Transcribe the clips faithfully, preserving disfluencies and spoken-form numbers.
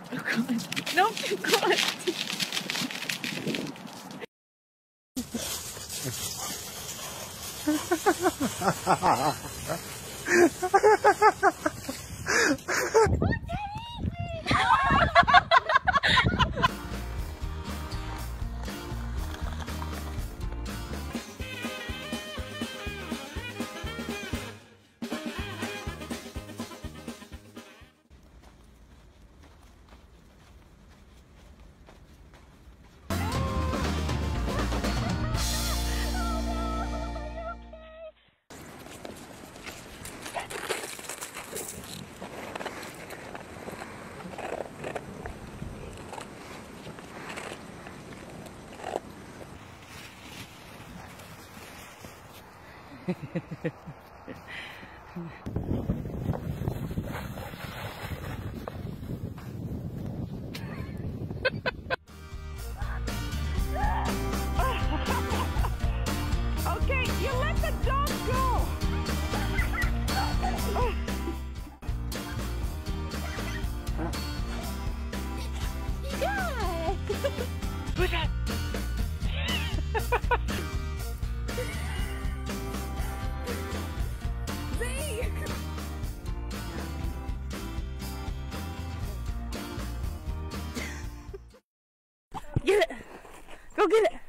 Oh god. No, oh god. Okay, you let the dog go. Yeah. Who's that? Get it! Go get it!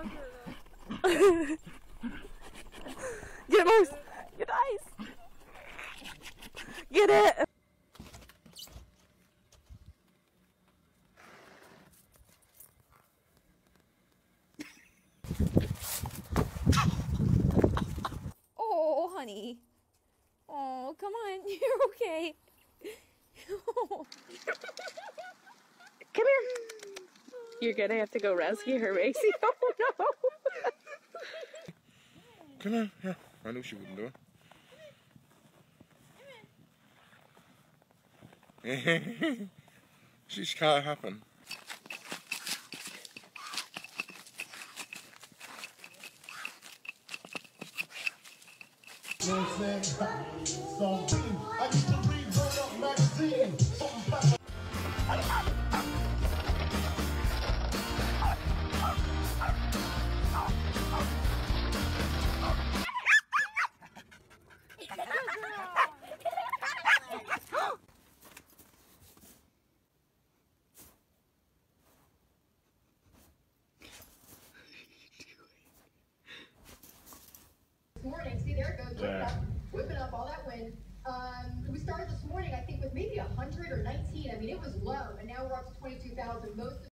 Get it, Mars! Get the ice! Get it! Oh, honey. Oh, come on. You're okay. Come here. You're gonna have to go rescue her, Macy. Oh no! Come on, yeah. I knew she wouldn't do it. She's can't happen. You know what I'm saying? So, I used to read Word Up magazine. Morning, see there it goes, whipping up, whipping up all that wind. Um, we started this morning, I think, with maybe one hundred or nineteen. I mean, it was low, and now we're up to twenty-two thousand. Most